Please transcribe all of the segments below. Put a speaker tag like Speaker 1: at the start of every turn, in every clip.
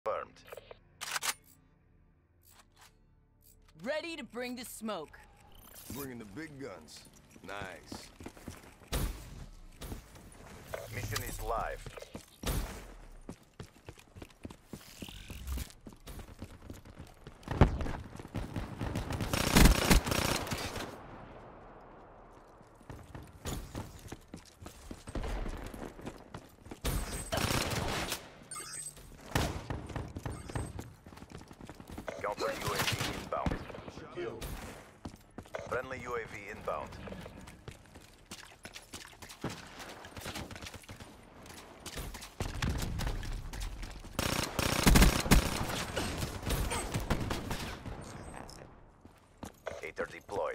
Speaker 1: Confirmed.
Speaker 2: Ready to bring the smoke.
Speaker 3: Bringing the big guns. Nice.
Speaker 1: Mission is live. Counter UAV inbound. Friendly UAV inbound. Hater deployed.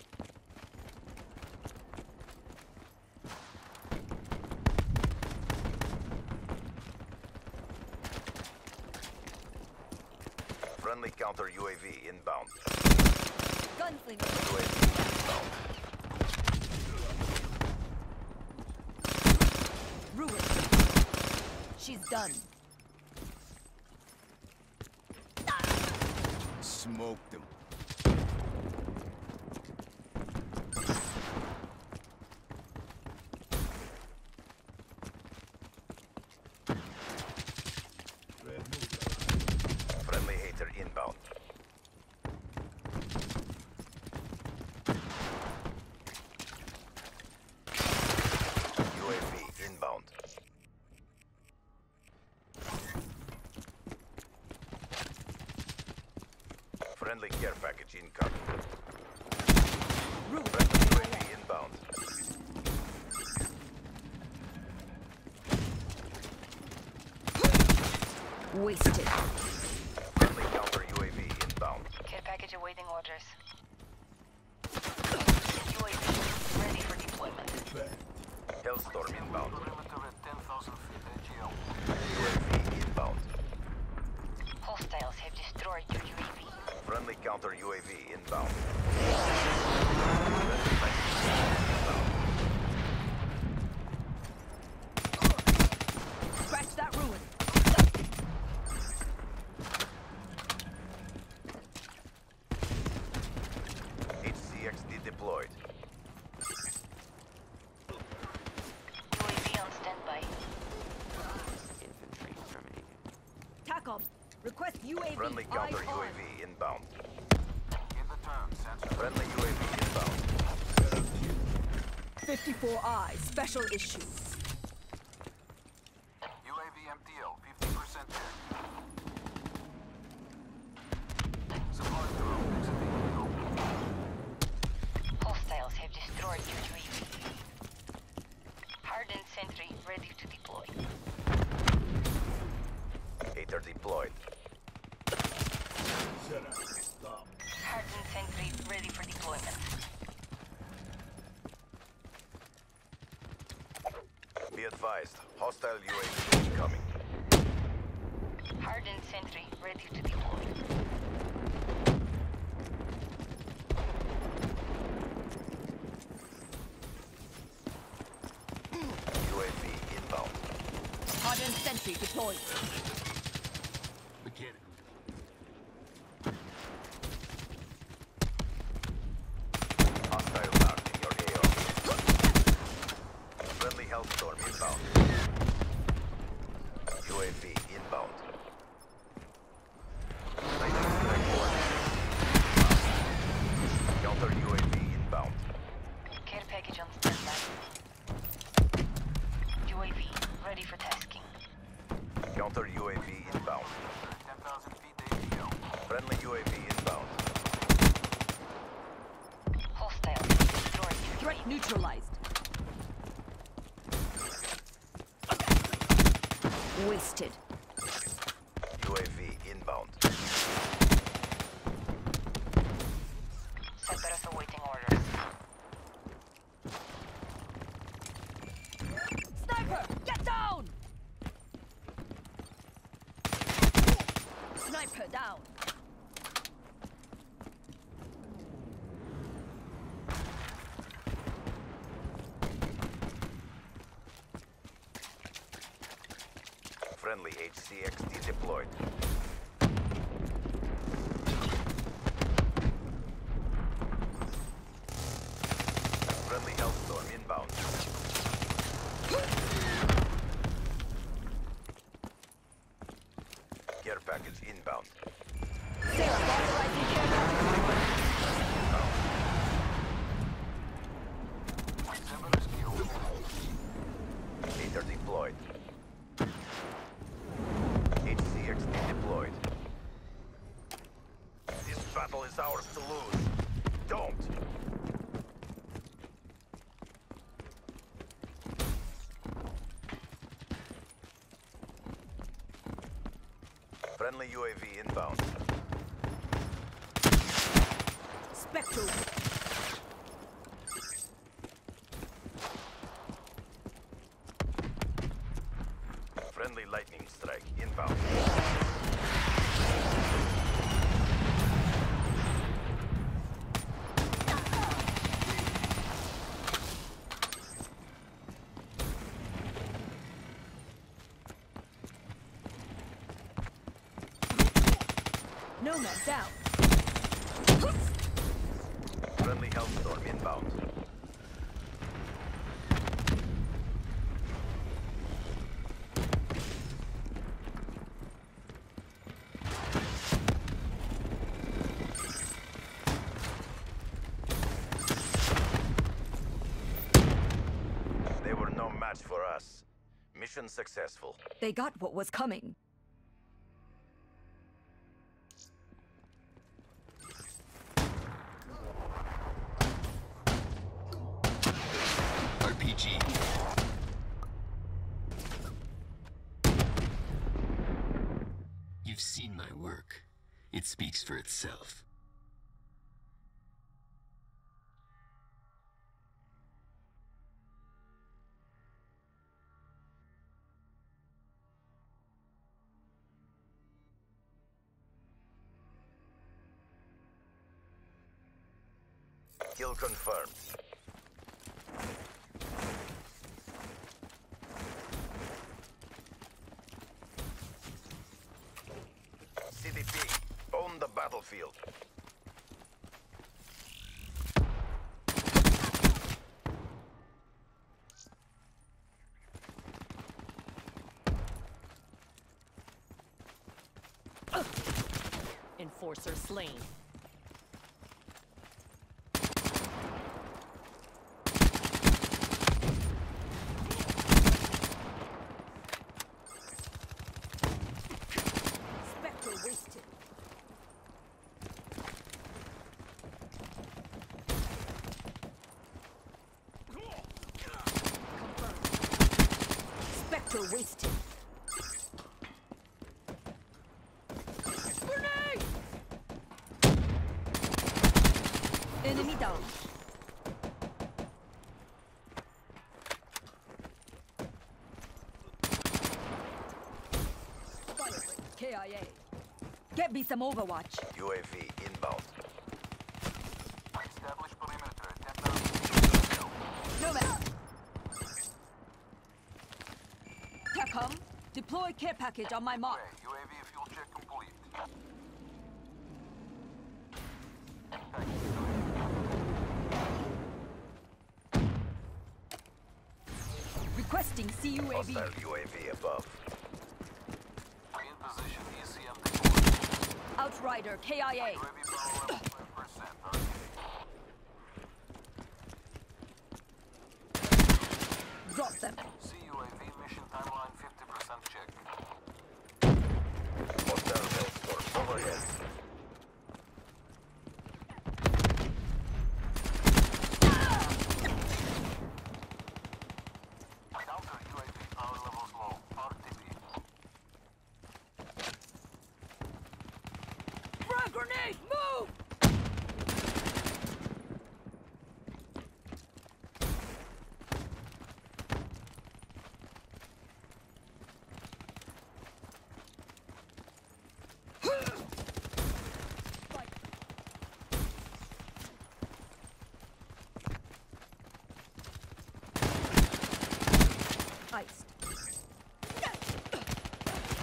Speaker 1: Friendly counter UAV inbound.
Speaker 2: Gunslinger.
Speaker 1: UAV inbound.
Speaker 2: Ruin. She's done.
Speaker 3: Smoked him.
Speaker 1: Friendly hater inbound. UAV inbound. Friendly care package incoming.
Speaker 2: Ruin.
Speaker 1: Friendly UAV inbound.
Speaker 2: Wasted.
Speaker 1: Friendly counter UAV inbound.
Speaker 4: Care package awaiting orders. UAV ready for deployment.
Speaker 1: Hellstorm inbound. UAV inbound.
Speaker 4: Hostiles have destroyed your UAV.
Speaker 1: Friendly counter UAV inbound.
Speaker 2: Scratch that ruin.
Speaker 1: HCXD deployed.
Speaker 4: UAV on standby.
Speaker 5: Infantry terminated.
Speaker 2: TACOM. Request UAV.
Speaker 1: Friendly counter
Speaker 2: Eyes on.
Speaker 1: UAV inbound. Friendly UAV inbound.
Speaker 2: 54 eyes. Special issue.
Speaker 6: UAV MTL, 50% there. Supply drone exiting the open.
Speaker 4: Hostiles have destroyed your UAV. Hardened sentry ready to deploy.
Speaker 1: Hater deployed.
Speaker 4: Hardened sentry ready for deployment.
Speaker 1: Be advised, hostile UAV incoming.
Speaker 4: Hardened sentry ready to deploy.
Speaker 1: UAV inbound.
Speaker 2: Hardened sentry deployed.
Speaker 6: Mechanical.
Speaker 1: Hostile marked in your AO. Friendly Hellstorm inbound. UAV inbound. Counter UAV inbound.
Speaker 4: Care package on standby. UAV ready for tasking.
Speaker 1: Counter UAV inbound.
Speaker 6: 10,000 feet ATL.
Speaker 1: Friendly UAV inbound.
Speaker 4: Hostiles have destroyed your
Speaker 2: Threat
Speaker 4: UAV.
Speaker 2: neutralized. Wasted.
Speaker 1: UAV inbound.
Speaker 4: Cerberus awaiting orders.
Speaker 2: Sniper! Get down! Sniper down.
Speaker 1: Friendly HCXD deployed. Friendly Hellstorm inbound. Care package inbound.
Speaker 2: Sarah, authorizing care package.
Speaker 6: Severus killed.
Speaker 1: Meter deployed. HCXD deployed. This battle is ours to lose. Don't! Friendly UAV inbound.
Speaker 2: Spectral.
Speaker 1: Friendly lightning strike inbound.
Speaker 2: Nomad down.
Speaker 1: Friendly Hellstorm inbound. They were no match for us. Mission successful.
Speaker 2: They got what was coming.
Speaker 5: RPG. You've seen my work. It speaks for itself.
Speaker 1: Kill confirmed. CDP, own the battlefield.
Speaker 2: Enforcer slain. Spectral wasted. Spectral wasted. Grenade! Enemy down. Firebreak, KIA. Get me some Overwatch.
Speaker 1: UAV inbound.
Speaker 6: Establish perimeter. 10,000.
Speaker 2: Nomad. TACOM, deploy care package on my mark.
Speaker 6: Okay, UAV fuel check complete.
Speaker 2: Requesting CUAV.
Speaker 1: Hostile UAV above.
Speaker 6: In position. ECM deployed.
Speaker 2: Outrider, KIA.
Speaker 6: UAV power level 5%.
Speaker 2: Drop them.
Speaker 6: CUAV mission timeline 50% check.
Speaker 1: Hostile Hellstorm overhead.
Speaker 6: Counter UAV power levels low. RTB.
Speaker 2: Frag grenade, move! Iced.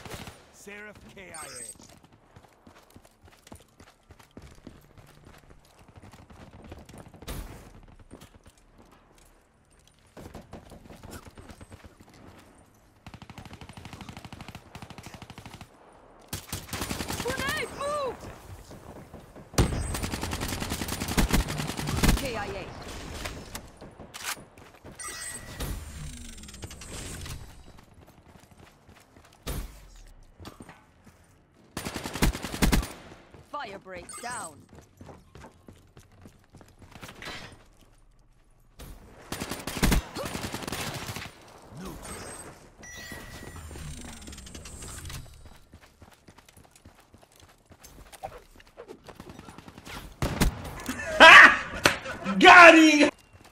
Speaker 2: fire breaks down.
Speaker 7: Got him!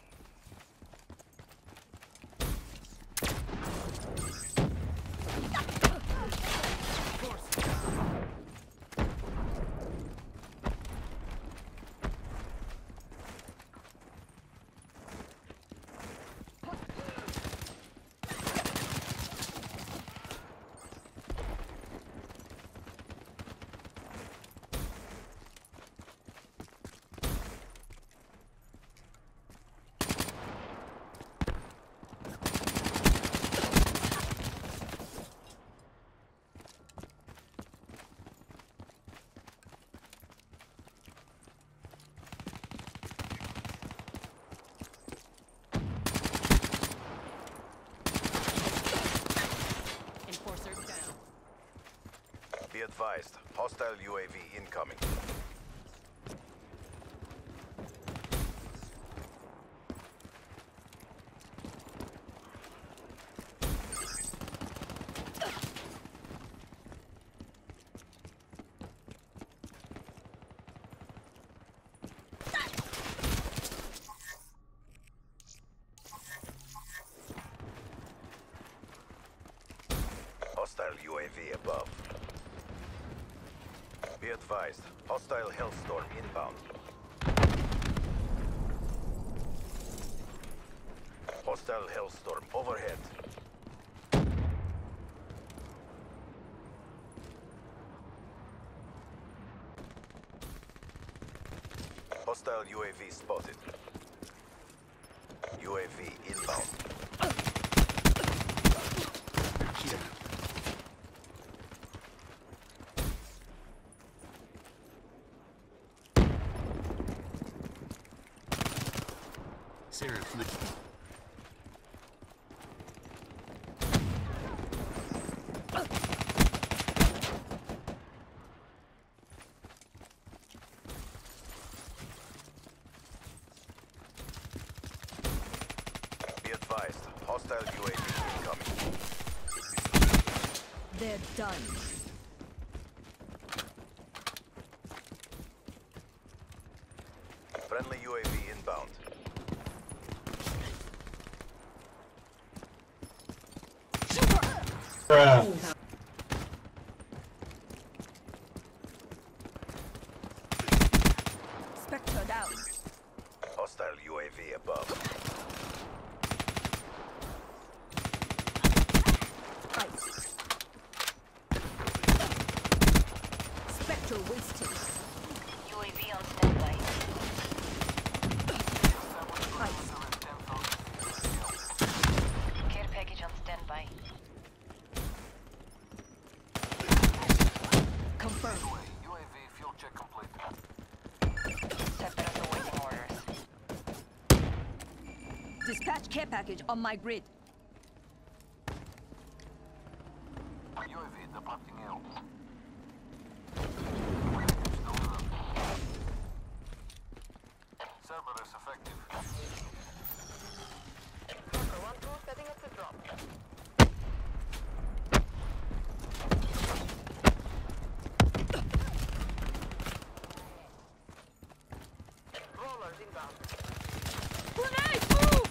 Speaker 1: Be advised, hostile UAV incoming. Hostile UAV above. Be advised, hostile Hellstorm inbound. Hostile Hellstorm overhead. Hostile UAV spotted. UAV inbound.
Speaker 5: Sarah, flip.
Speaker 1: Be advised, hostile UAV incoming.
Speaker 2: They're done.
Speaker 1: Friendly UAV inbound.
Speaker 7: Bruh.
Speaker 2: Spectre down.
Speaker 1: Hostile UAV above.
Speaker 2: Ice. Spectre wasted.
Speaker 4: UAV on standby.
Speaker 2: Ice.
Speaker 4: Care package on standby.
Speaker 2: Confirmed.
Speaker 6: UAV fuel check complete.
Speaker 4: Separate awaiting orders.
Speaker 2: Dispatch care package on my grid.
Speaker 6: UAV departing L. Cerberus effective.
Speaker 4: Setting up the drop. Rollers inbound.
Speaker 2: Grenade, move!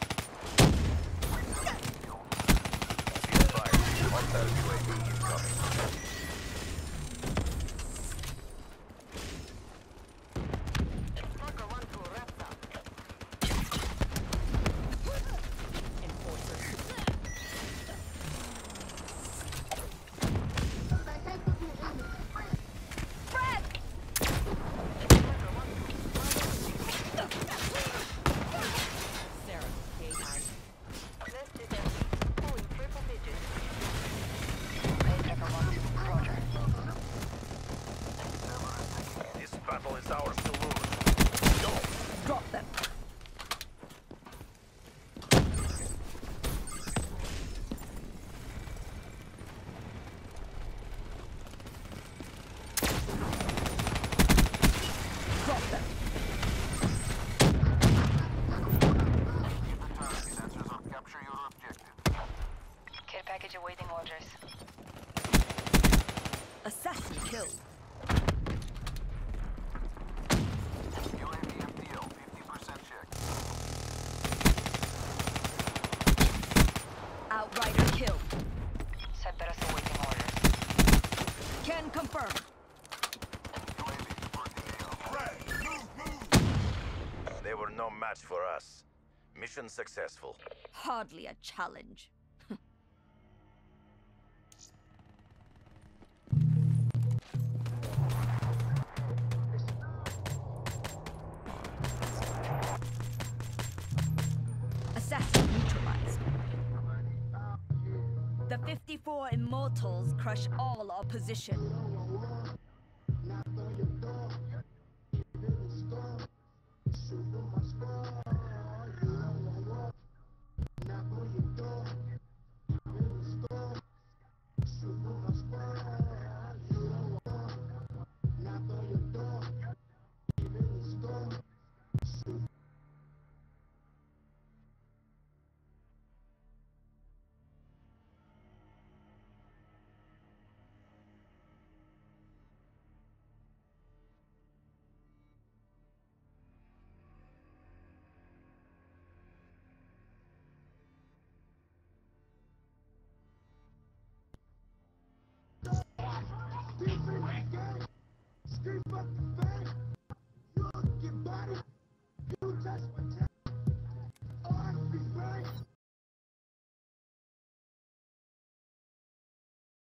Speaker 1: Be advised, hostile UAV incoming.
Speaker 4: Marker 1-2 wraps up. Nest is empty. Pulling triple digits. Tracker 1-2, roger.
Speaker 1: This battle is ours to lose. Go!
Speaker 2: Drop them.
Speaker 1: no match for us. Mission successful.
Speaker 2: Hardly a challenge. Assassin neutralized. The 54 Immortals crush all opposition.
Speaker 7: Street fucking fame. You get body. You just